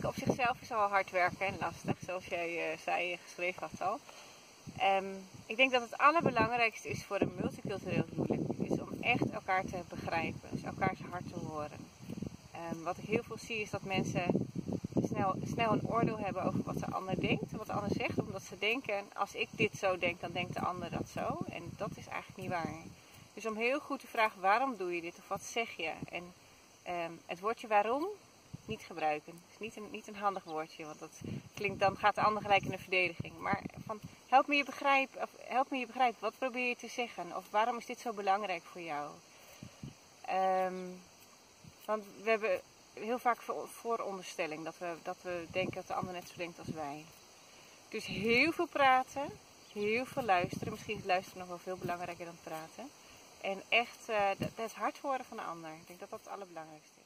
huwelijk op zichzelf is al hard werken en lastig, zoals jij zei, geschreven had al. Ik denk dat het allerbelangrijkste is voor een multicultureel huwelijk, is om echt elkaar te begrijpen, dus elkaars hart te horen. Wat ik heel veel zie is dat mensen snel een oordeel hebben over wat de ander denkt en wat de ander zegt, omdat ze denken, als ik dit zo denk, dan denkt de ander dat zo. En dat is eigenlijk niet waar. Dus om heel goed te vragen, waarom doe je dit of wat zeg je? En het woordje waarom niet gebruiken. Het is niet een handig woordje, want dat klinkt, dan gaat de ander gelijk in de verdediging. Maar van, help me je begrijpen, wat probeer je te zeggen? Of waarom is dit zo belangrijk voor jou? Want we hebben heel vaak vooronderstelling dat we denken dat de ander net zo denkt als wij. Dus heel veel praten, heel veel luisteren. Misschien is luisteren nog wel veel belangrijker dan praten. En echt het hart horen van de ander. Ik denk dat dat het allerbelangrijkste is.